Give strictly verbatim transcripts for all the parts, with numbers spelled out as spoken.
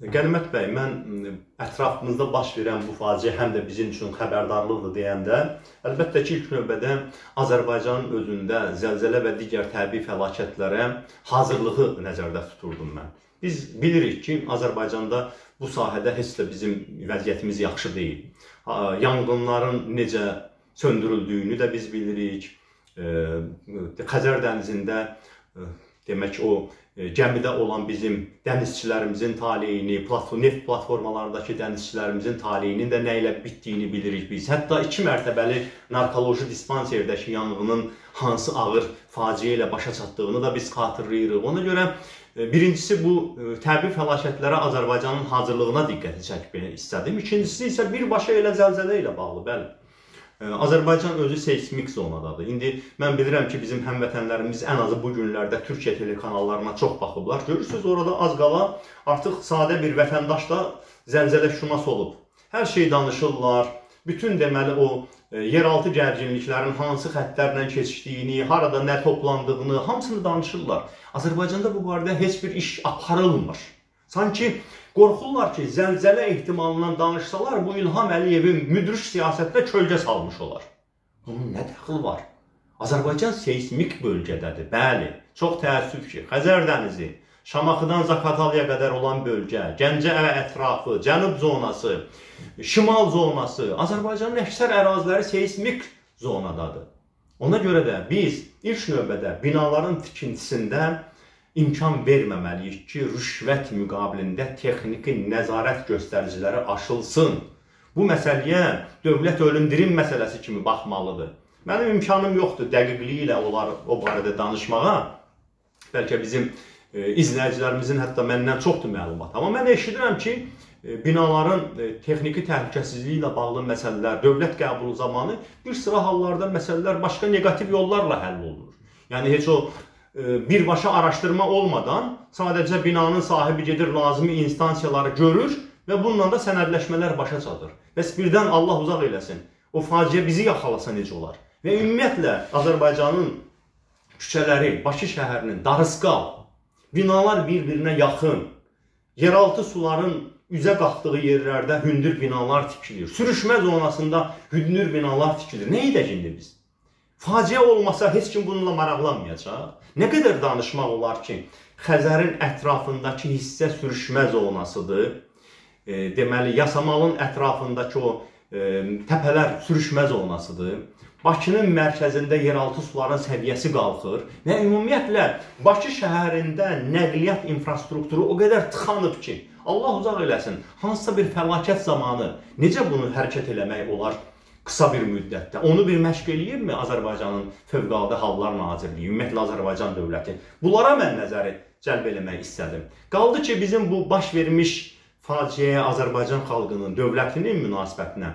Qənimət bəy, mən ətrafımızda baş verən bu faciə həm də bizim üçün xəbərdarlıqdır deyəndə, əlbəttə ki, ilk növbədə Azərbaycanın özündə zəlzələ və digər təbii fəlakətlərə hazırlığı nəzərdə tuturdum mən. Biz bilirik ki, Azərbaycanda bu sahədə heç də bizim vəziyyətimiz yaxşı deyil. Yanğınların necə söndürüldüyünü də biz bilirik. Xəzər dənizində demək o gəmidə olan bizim dənizçilərimizin taleyini, neft platformalarındakı dənizçilərimizin taleyinin də nə ilə bitdiyini bilirik biz. Hətta iki mərtəbəli narkoloji dispanserdəki yanğının hansı ağır faciə ilə başa çatdığını da biz xatırlayırıq. Ona görə birincisi bu təbii fəlakətlərə Azərbaycanın hazırlığına diqqəti çəkmək istədim. İkincisi isə birbaşa elə zəlzələ ilə bağlı, bəli. Azərbaycan özü seismik zonadadır. İndi mən bilirəm ki, bizim həmvətənlərimiz ən azı bu günlərdə Türkiyə telekanallarına çox baxıblar. Görürsünüz, orada az qala artıq sadə bir vətəndaş da zəlzələ şünas olub. Hər şey danışırlar. Bütün deməli o yeraltı gərginliklərin hansı xəttlərlə keçdiyini, harada nə toplandığını, hamısını danışırlar. Azərbaycanda bu barədə heç bir iş aparılmır. Sanki qorxurlar ki, zəlzələ ehtimalından danışsalar, bu İlham Əliyevin müdrik siyasətlə kölgə salmış olar. Bunun nə dəxili var? Azərbaycan seismik bölgədədir. Bəli, çox təəssüf ki, Xəzər dənizi, Şamaxıdan Zaqatalaya qədər olan bölgə, Gəncə ətrafı, Cənub zonası, Şimal zonası, Azərbaycanın əksər əraziləri seismik zonadadır. Ona görə də biz ilk növbədə binaların tikintisində imkan verməməliyik ki, rüşvət müqabilində texniki nəzarət göstəriciləri aşılsın. Bu məsələyə dövlət ölüm-dirim məsələsi kimi baxmalıdır. Mənim imkanım yoxdur dəqiqliyi ilə o barədə danışmağa. Bəlkə bizim izləyicilərimizin hətta məndən çoxdur məlumat. Amma mən eşidirəm ki, binaların texniki təhlükəsizliyi ilə bağlı məsələlər, dövlət qəbulu zamanı bir sıra hallarda məsələlər başqa negativ yollarla həll olunur. Yəni, heç o birbaşa araşdırma olmadan sadəcə binanın sahibi gedir, lazımi instansiyaları görür və bununla da sənədləşmələr başa çatır. Bəs birdən Allah uzaq eləsin, o faciə bizi yaxalasa necə olar? Və ümumiyyətlə Azərbaycanın küçələri, Bakı şəhərinin darısqal, binalar bir-birinə yaxın, yeraltı suların üzə qalxdığı yerlərdə hündür binalar tikilir, sürüşmə zonasında hündür binalar tikilir. Nə edək indi biz? Faciə olmasa heç kim bununla maraqlanmayacaq. Nə qədər danışmaq olar ki, Xəzərin ətrafındakı hissə sürüşmə zonasıdır. Deməli, Yasamalın ətrafındakı o təpələr sürüşmə zonasıdır. Bakının mərkəzində yeraltı suların səviyyəsi qalxır və ümumiyyətlə Bakı şəhərində nəqliyyat infrastrukturu o qədər tıxanıb ki, Allah uzaq eləsin, hansısa bir fəlakət zamanı necə bunu hərəkət eləmək olar? Qısa bir müddətdə. Onu bir məşq eləyirmi Azərbaycanın Fövqəladə Hallar Nazirliyi, ümumiyyətlə Azərbaycan dövləti? Bunlara mən nəzəri cəlb eləmək istədim. Qaldı ki, bizim bu baş vermiş faciəyə Azərbaycan xalqının, dövlətinin münasibətinə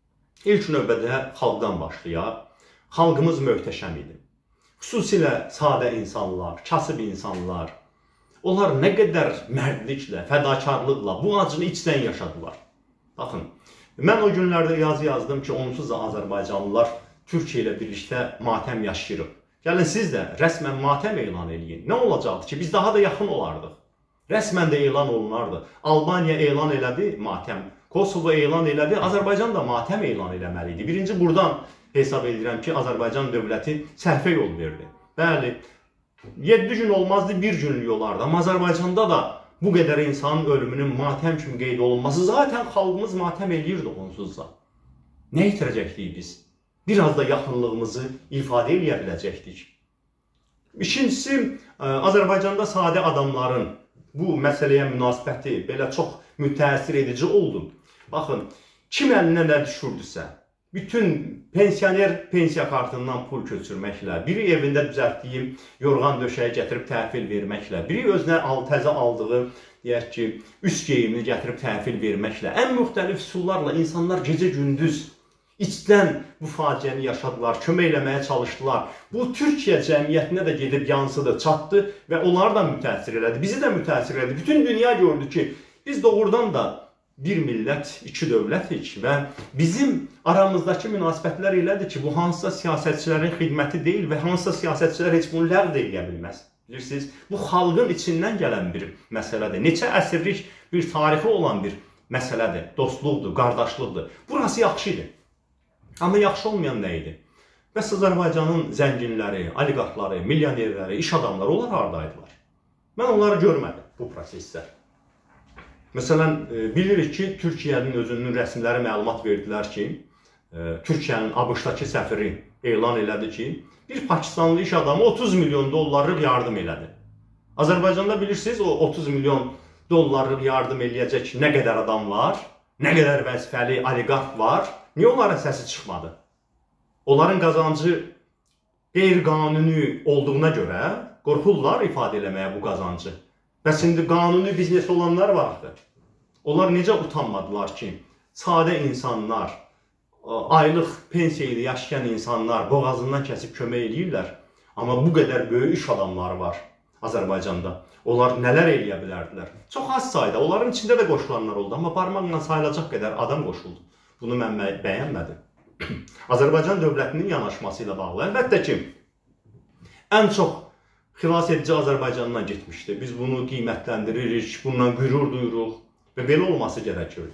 ilk növbədə xalqdan başlayaq. Xalqımız möhtəşəm idi. Xüsusilə sadə insanlar, kasıb insanlar, onlar nə qədər mərdliklə, fədakarlıqla bu acını içdən yaşadılar. Baxın, mən o günlərdə yazı yazdım ki, onsuz da Azərbaycanlılar Türkiyə ilə birlikdə matəm yaşayırıq. Gəlin, siz də rəsmən matəm elan eləyin. Nə olacaqdı ki, biz daha da yaxın olardıq. Rəsmən də elan olunardı. Albaniya elan elədi, matəm. Kosovo elan elədi, Azərbaycan da matəm elan eləməliydi. Birinci, buradan hesab edirəm ki, Azərbaycan dövləti səhvə yol verdi. Bəli, yeddi gün olmazdı, bir günlük olardı. Amma Azərbaycanda da bu qədər insanın ölümünün matəm kimi qeyd olunması, zaten xalqımız matəm eləyirdi onsuzda. Nə itirəcəkdik biz? Biraz da yaxınlığımızı ifadə eləyə biləcəkdik. İkincisi, Azərbaycanda sadə adamların bu məsələyə münasibəti belə çox mütəəssir edici oldu. Baxın, kim əlinə nə düşürdüsə, bütün pensioner pensiya kartından pul köçürməklə, biri evində düzəltdiyi yorğan döşəyi gətirib təhvil verməklə, biri özünə təzə aldığı, deyək ki, üst geyimini gətirib təhvil verməklə, ən müxtəlif üsullarla insanlar gecə-gündüz içdən bu faciəni yaşadılar, kömək eləməyə çalışdılar. Bu, Türkiyə cəmiyyətinə də gedib yansıdı, çatdı və onları da mütəəssir elədi, bizi də mütəəssir elədi. Bütün dünya gördü ki, biz doğrudan da bir millət, iki dövlətik və bizim aramızdakı münasibətlər elədir ki, bu hansısa siyasətçilərin xidməti deyil və hansısa siyasətçilər heç bunu ləğv edə bilməz. Bilirsiniz, bu xalqın içindən gələn bir məsələdir. Neçə əsrlik bir tarixi olan bir məsələdir. Dostluqdur, qardaşlıqdır. Burası yaxşı idi. Amma yaxşı olmayan nə idi? Bəs Azərbaycanın zənginləri, oliqarxları, milyonerləri, iş adamları, onlar haradaydılar? Mən onları görmədim bu prosesdə. Məsələn, bilirik ki, Türkiyənin özünün rəsmiləri məlumat verdilər ki, Türkiyənin ABŞ-dakı səfiri elan elədi ki, bir Pakistanlı iş adamı otuz milyon dollarlıq yardım elədi. Azərbaycanda bilirsiniz, o otuz milyon dollarlıq yardım eləyəcək nə qədər adam var, nə qədər vəzifəli oliqarx var, niyə onların səsi çıxmadı? Onların qazancı qeyri-qanuni olduğuna görə qorxurlar ifadə eləməyə bu qazancı. Bəs indi qanuni biznes olanlar vardı. Onlar necə utanmadılar ki, sadə insanlar, aylıq pensiya ilə yaşayan insanlar boğazından kəsib kömək eləyirlər. Amma bu qədər böyük iş adamları var Azərbaycanda. Onlar nələr eləyə bilərdilər? Çox az sayda, onların içində də qoşulanlar oldu. Amma parmaqla sayılacaq qədər adam qoşuldu. Bunu mən bəyənmədim. Azərbaycan dövlətinin yanaşması ilə bağlı. Əlbəttə ki, ən çox xilas edici Azərbaycandan getmişdi. Biz bunu qiymətləndiririk, bundan qürur duyuruq və belə olması gərəkirdi.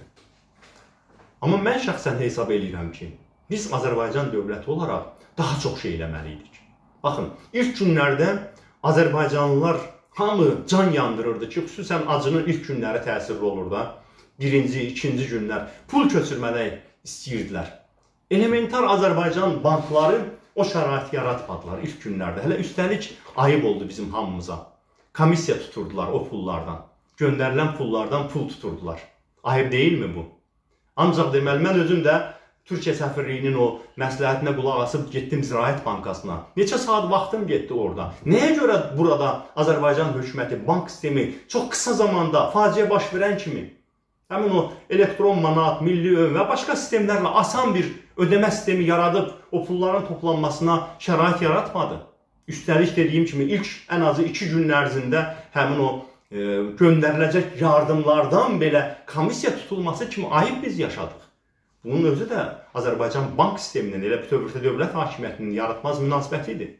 Amma mən şəxsən hesab edirəm ki, biz Azərbaycan dövləti olaraq daha çox şey eləməliydik. Baxın, ilk günlərdə Azərbaycanlılar hamı can yandırırdı ki, xüsusən acının ilk günləri təsirli olur da. Birinci, ikinci günlər pul köçürmədə istəyirdilər. Elementar Azərbaycan bankları o şərait yaratmadılar ilk günlərdə. Hələ üstəlik ayıb oldu bizim hamımıza. Komissiya tuturdular o pullardan. Göndərilən pullardan pul tuturdular. Ayıb deyilmi bu? Ancaq deməli, mən özüm də Türkiyə səfirliyinin o məsləhətinə qulaq asıb getdim Ziraət Bankasına. Neçə saat vaxtım getdi orada. Nəyə görə burada Azərbaycan hökuməti, bank sistemi çox qısa zamanda faciə baş verən kimi həmin o elektron manat, milli ön və başqa sistemlərlə asan bir ödəmə sistemi yaradıb o pulların toplanmasına şərait yaratmadı. Üstəlik dediyim kimi ilk ən azı iki gün ərzində həmin o e, göndəriləcək yardımlardan belə komissiya tutulması kimi ayıb biz yaşadıq. Bunun özü də Azərbaycan bank sisteminin, elə bütövlükdə dövlət hakimiyyətinin yaratmaz münasibətidir.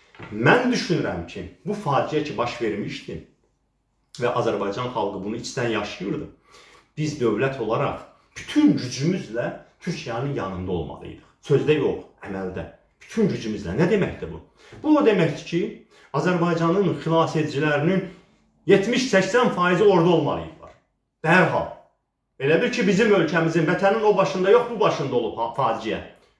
Mən düşünürəm ki, bu faciə ki baş vermişdi və Azərbaycan xalqı bunu içdən yaşayırdı. Biz dövlət olaraq bütün gücümüzlə Türkiyənin yanında olmalıydıq. Sözdə yox, əməldə. Bütün gücümüzlə. Nə deməkdir bu? Bu o deməkdir ki, Azərbaycanın xilas edicilərinin yetmiş səksən faizi orada olmalıydılar. Dərhal. Elə bir ki, bizim ölkəmizin, vətənin o başında yox, bu başında olub faciə.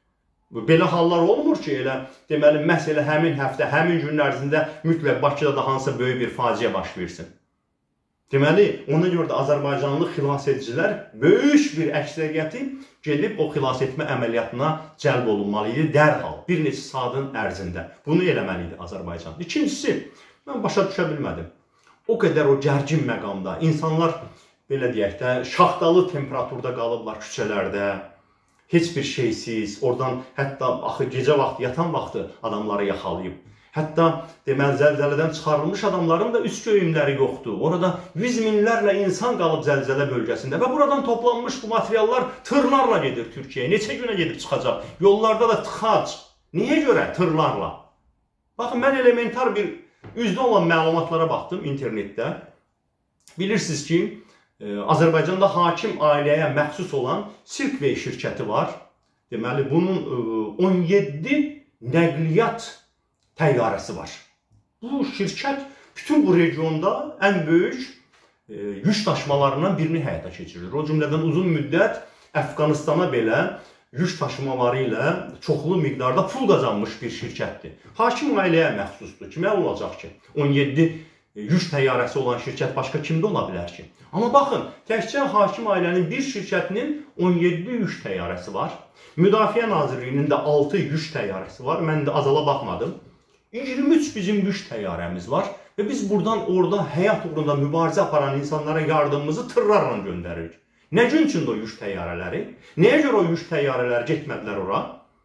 Belə hallar olmur ki, elə deməli, məhz elə həmin həftə, həmin günün ərzində mütləq Bakıda da hansısa böyük bir faciə baş versin. Deməli, ona görə də Azərbaycanlı xilas edicilər böyük bir əksəriyyəti gedib o xilas etmə əməliyyatına cəlb olunmalı idi dərhal, bir neçə saatın ərzində. Bunu eləməli idi Azərbaycan. İkincisi, mən başa düşə bilmədim. O qədər o gərgin məqamda, insanlar, belə deyək də, şaxtalı temperaturda qalıblar küçələrdə, heç bir şeysiz, oradan hətta axı gecə vaxtı, yatan vaxtı adamları yaxalayıb. Hətta deməli, zəlzələdən çıxarılmış adamların da üst göyümləri yoxdur. Orada yüz minlərlə insan qalıb zəlzələ bölgəsində və buradan toplanmış bu materiallar tırlarla gedir Türkiyəyə. Neçə günə gedib çıxacaq? Yollarda da tıxac. Niyə görə? Tırlarla. Baxın, mən elementar bir üzdə olan məlumatlara baxdım internetdə. Bilirsiniz ki, Azərbaycanda hakim ailəyə məxsus olan Silkway şirkəti var. Deməli, bunun on yeddi nəqliyyat təyyarəsi var. Bu şirkət bütün bu regionda ən böyük e, yük daşımalarından birini həyata keçirir. O cümlədən uzun müddət Əfqanistana belə yük daşımaları ilə çoxlu miqdarda pul qazanmış bir şirkətdir. Hakim ailəyə məxsusdur. Kimə olacaq ki? on yeddi yük təyyarəsi olan şirkət başqa kimdə ola bilər ki? Amma baxın, təkcə hakim ailənin bir şirkətinin on yeddi yük təyyarəsi var. Müdafiə Nazirliyinin də altı yük təyyarəsi var. Mən də azala baxmadım. iyirmi üç bizim yük təyyarəmiz var və biz buradan orada həyat uğrunda mübarizə aparan insanlara yardımımızı tırlarla göndəririk. Nə gün üçün o yük təyyarələri? Nəyə görə o yük təyyarələri getmədilər ora?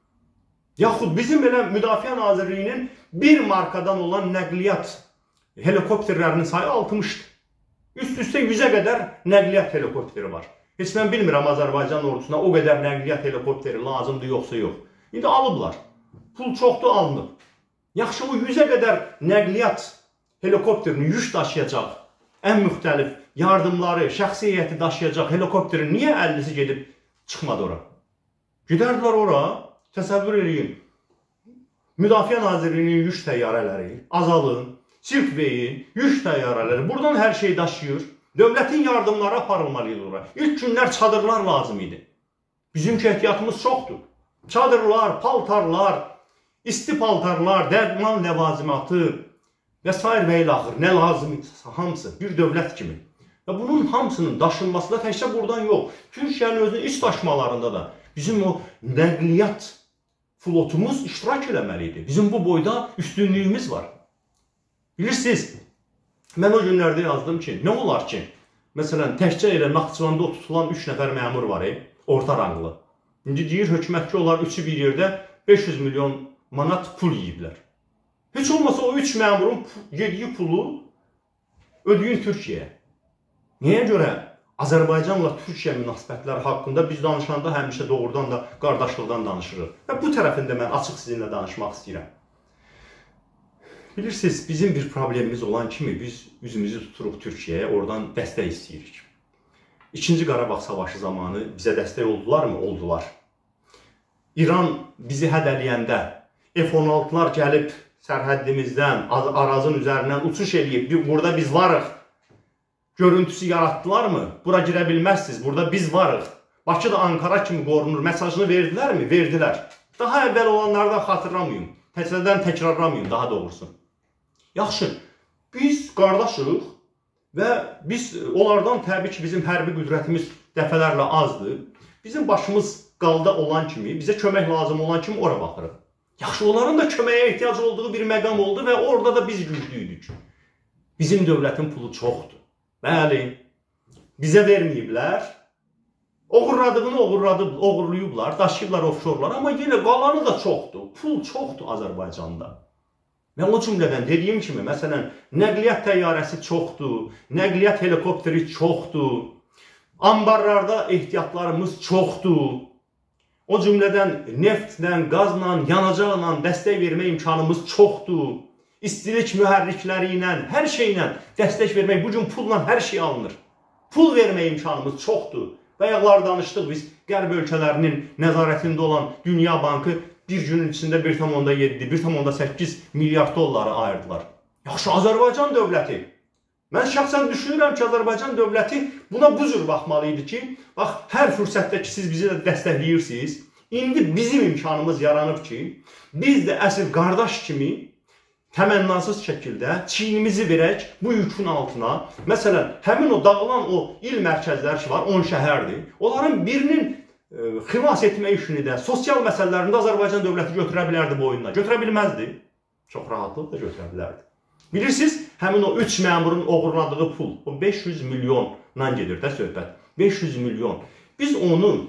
Yaxud bizim belə Müdafiə Nazirliyinin bir markadan olan nəqliyyat helikopterlərinin sayı altmışdır. Üst-üstə yüzə qədər nəqliyyat helikopteri var. Heç mən bilmirəm Azərbaycan ordusuna o qədər nəqliyyat helikopteri lazımdır yoxsa yox. İndi alıblar. Pul çoxdur, alınıb. Yaxşı, o yüzə qədər nəqliyyat helikopterini yük daşıyacaq, ən müxtəlif yardımları, şəxsi heyəti daşıyacaq helikopterin niyə əllici gedib çıxmadı ora? Gedərdilər ora, təsəvvür edin, Müdafiə Nazirliyinin yük təyyarələri, Azalın, Silkveyin, yük təyyarələri buradan hər şeyi daşıyır. Dövlətin yardımları aparılmalıydı ora. İlk günlər çadırlar lazım idi. Bizimki ehtiyatımız çoxdur. Çadırlar, paltarlar, isti paltarlar, dərman ləvazimatı və s. və ilə axır, nə lazım idisə hamısı bir dövlət kimi. Və bunun hamısının daşınması da təkcə buradan yox. Türkiyənin özünün iç daşımalarında da bizim o nəqliyyat flotumuz iştirak eləməliydi. Bizim bu boyda üstünlüyümüz var. Bilirsiniz, mən o günlərdə yazdım ki, nə olar ki, məsələn, təkcə elə Naxçıvanda tutulan üç nəfər məmur var, e, orta ranglı. İndi deyir, hökumət ki, onlar üçü bir yerdə beş yüz milyon manat pul yiyiblər. Heç olmasa o üç məmurun yediyi pulu ödəyin Türkiyəyə. Niyə görə Azərbaycanla Türkiyə münasibətləri haqqında biz danışanda həmişə doğrudan da qardaşlıqdan danışırıq. Və bu tərəfində mən açıq sizinlə danışmaq istəyirəm. Bilirsiniz, bizim bir problemimiz olan kimi biz üzümüzü tuturuq Türkiyəyə, oradan dəstək istəyirik. İkinci Qarabağ Savaşı zamanı bizə dəstək oldular mı? Oldular. İran bizi hədələyəndə F on altılar gəlib sərhəddimizdən, Arazın üzərindən uçuş edib, burada biz varıq görüntüsü yaratdılar mı? Bura girə bilməzsiniz, burada biz varıq. Bakı da Ankara kimi qorunur mesajını verdilər mi? Verdilər. Daha əvvəl olanlardan xatırlamayın, təkrardan təkrarlamayın daha doğrusu. Yaxşı, biz qardaşıq və biz onlardan təbii ki, bizim hərbi qüdrətimiz dəfələrlə azdır. Bizim başımız qalda olan kimi, bizə kömək lazım olan kimi ora baxırıq. Yaxşı, onların da köməyə ehtiyac olduğu bir məqam oldu və orada da biz güclüydük. Bizim dövlətin pulu çoxdur. Bəli, bizə verməyiblər. Oğurladığını oğurlayıblar, daşıyıblar offşorlar, amma yenə qalanı da çoxdur. Pul çoxdur Azərbaycanda. Və o cümlədən dediyim kimi, məsələn, nəqliyyat təyyarəsi çoxdur, nəqliyyat helikopteri çoxdur, ambarlarda ehtiyatlarımız çoxdur. O cümlədən neftlə, qazla, yanacaqla dəstək vermə imkanımız çoxdur. İstilik mühərrikləri ilə, hər şeylə dəstək vermək, bugün pulla hər şey alınır. Pul vermə imkanımız çoxdur. Bayaqlar danışdıq biz, qərb ölkələrinin nəzarətində olan Dünya Bankı bir günün içində bir tam onda yeddi, bir tam onda səkkiz milyard dolları ayırdılar. Yaxşı, Azərbaycan dövləti. Mən şəxsən düşünürəm ki, Azərbaycan dövləti buna bu cür baxmalıydı ki, bax, hər fürsətdə ki, siz bizi də dəstəkləyirsiniz, indi bizim imkanımız yaranıb ki, biz də əsl qardaş kimi təmənnasız şəkildə çiynimizi verək bu yükün altına. Məsələn, həmin o dağılan o il mərkəzləri ki var, on şəhərdir. Onların birinin e, xilas etmə işini də, sosial məsələlərində Azərbaycan dövləti götürə bilərdi boyununa. Götürə bilməzdi. Çox rahatlıqla götürə bilərdi. Bilirsiniz, həmin o üç məmurun oğurladığı pul, o beş yüz milyondan gedir də söhbət. beş yüz milyon. Biz onu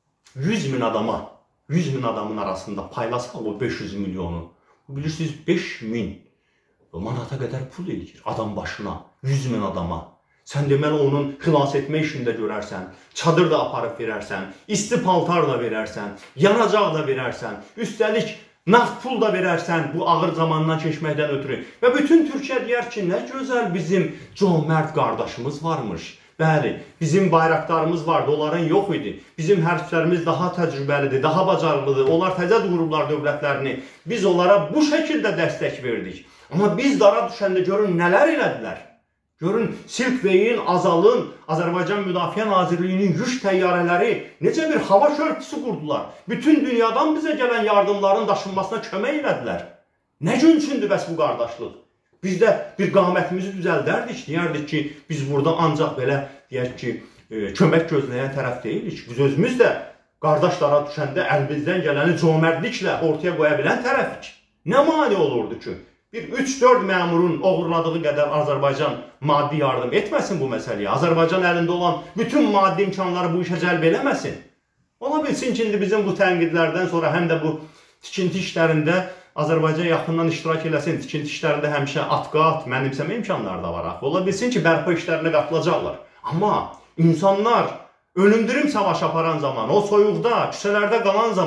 yüz min adama, yüz min adamın arasında paylasaq o beş yüz milyonu. Bilirsiniz, beş min manata qədər pul edir adam başına, yüz min adama. Sən deməli onun xilas etmə işində görərsən, çadır da aparıb verərsən, isti paltar da verərsən, yanacaq da verərsən, üstəlik nağd pul da verərsən bu ağır zamandan keçməkdən ötürü. Və bütün Türkiyə deyər ki, nə gözəl bizim cömərd qardaşımız varmış. Bəli, bizim bayraqlarımız vardı, onların yox idi. Bizim hərbçilərimiz daha təcrübəlidir, daha bacarılıdır. Onlar təzə qurublar dövlətlərini. Biz onlara bu şəkildə dəstək verdik. Amma biz dara düşəndə görün nələr elədilər. Görün Silkveyin, Azalın, Azərbaycan Müdafiə Nazirliyinin yük təyyarələri necə bir hava körpüsü qurdular. Bütün dünyadan bizə gələn yardımların daşınmasına kömək elədilər. Nə gün üçündür bəs bu qardaşlıq? Biz də bir qamətimizi düzəldərdik, deyərdik ki, biz burada ancaq belə, deyək ki, e, kömək gözləyən tərəf deyilik. Biz özümüz də qardaşlara düşəndə əlimizdən gələni cömərdliklə ortaya qoya bilən tərəfik. Nə mani olurdu ki, bir üç dörd məmurun oğurladığı qədər Azərbaycan maddi yardım etməsin bu məsələyə, Azərbaycan əlində olan bütün maddi imkanları bu işə cəlb eləməsin. Ola bilsin ki, indi bizim bu tənqidlərdən sonra həm də bu tikinti işlərində Azərbaycan yaxından iştirak eləsin, tikinti işlərində həmişə at-qat, mənimsəmə imkanları da var. Ola bilsin ki, bərpa işlərinə qatılacaqlar. Amma insanlar ölümdürüm savaş aparan zaman, o soyuqda, küçələrdə qalan zaman,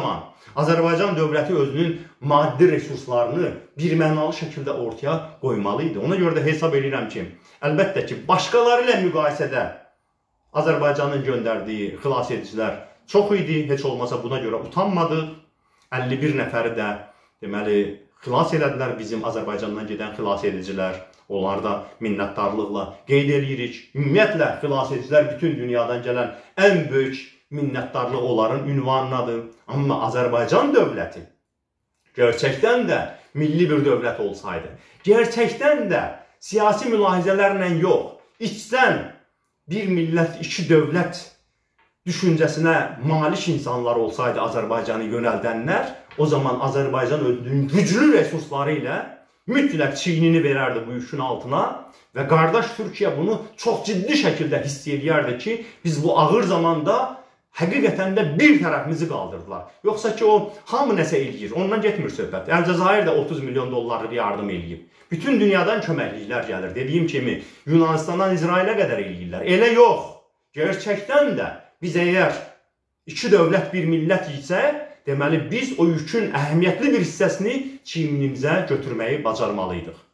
Azərbaycan dövləti özünün maddi resurslarını birmənalı şəkildə ortaya qoymalı idi. Ona görə də hesab edirəm ki, əlbəttə ki, başqaları ilə müqayisədə Azərbaycanın göndərdiyi xilas edicilər çox idi. Heç olmasa buna görə utanmadıq. əlli bir nəfəri də deməli xilas elədilər bizim Azərbaycandan gedən xilas edicilər. Onları da minnətdarlıqla qeyd edirik. Ümumiyyətlə xilas edicilər bütün dünyadan gələn ən böyük minnətdarlıq onların ünvanınadır. Amma Azərbaycan dövləti gerçəkdən də milli bir dövlət olsaydı, gerçəkdən də siyasi mülahizələrlə yox, içdən bir millət, iki dövlət düşüncəsinə malik insanlar olsaydı Azərbaycanı yönəldənlər, o zaman Azərbaycan özünün güclü resursları ilə mütləq çiynini verərdi bu yükün altına və qardaş Türkiyə bunu çox ciddi şəkildə hiss edərdi ki, biz bu ağır zamanda həqiqətən də bir tərəfimizi qaldırdılar. Yoxsa ki, o hamı nəsə eləyir, ondan getmir söhbət. Əlcəzair də otuz milyon dollarlıq yardım eləyib. Bütün dünyadan köməkliklər gəlir. Dediyim kimi, Yunanistandan İsrailə qədər eləyirlər. Elə yox. Gerçəkdən də biz əgər iki dövlət bir millət isə, deməli biz o yükün əhəmiyyətli bir hissəsini çiynimizə götürməyi bacarmalıydıq.